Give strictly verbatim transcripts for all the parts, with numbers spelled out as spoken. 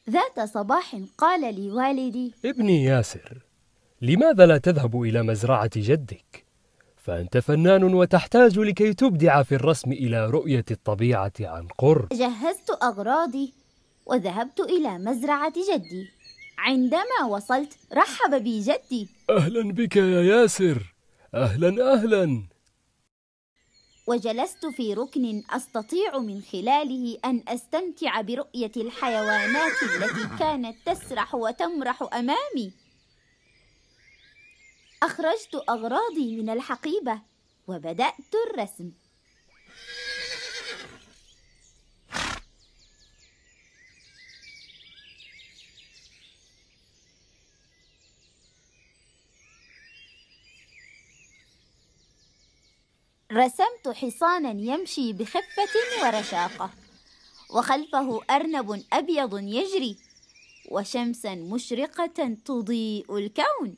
ذات صباح قال لي والدي: ابني ياسر، لماذا لا تذهب إلى مزرعة جدك؟ فأنت فنان وتحتاج لكي تبدع في الرسم إلى رؤية الطبيعة عن قرب. جهزت أغراضي وذهبت إلى مزرعة جدي. عندما وصلت رحب بي جدي. أهلا بك يا ياسر، أهلا أهلا. وجلست في ركن أستطيع من خلاله أن أستمتع برؤية الحيوانات التي كانت تسرح وتمرح أمامي. أخرجت أغراضي من الحقيبة وبدأت الرسم. رسمت حصانا يمشي بخفة ورشاقة، وخلفه أرنب أبيض يجري، وشمسا مشرقة تضيء الكون.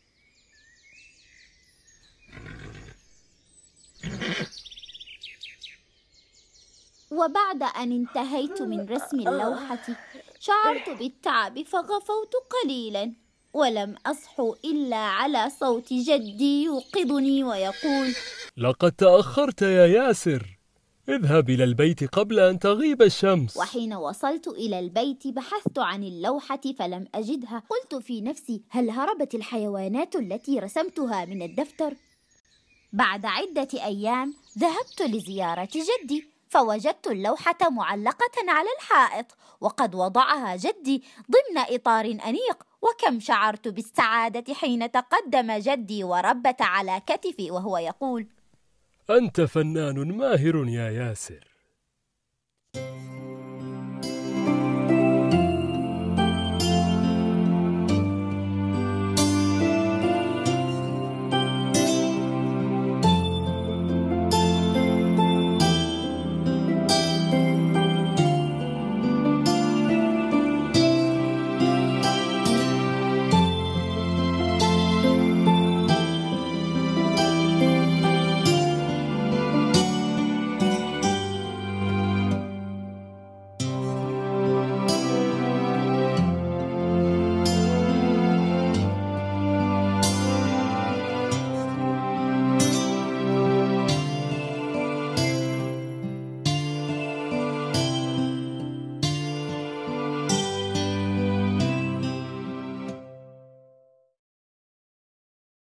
وبعد أن انتهيت من رسم اللوحة شعرت بالتعب فغفوت قليلا، ولم أصحو إلا على صوت جدي يوقظني ويقول: لقد تأخرت يا ياسر، اذهب إلى البيت قبل أن تغيب الشمس. وحين وصلت إلى البيت بحثت عن اللوحة فلم أجدها. قلت في نفسي: هل هربت الحيوانات التي رسمتها من الدفتر؟ بعد عدة أيام ذهبت لزيارة جدي، فوجدت اللوحة معلقة على الحائط، وقد وضعها جدي ضمن إطار أنيق. وكم شعرت بالسعادة حين تقدم جدي وربت على كتفي وهو يقول: أنت فنان ماهر يا ياسر.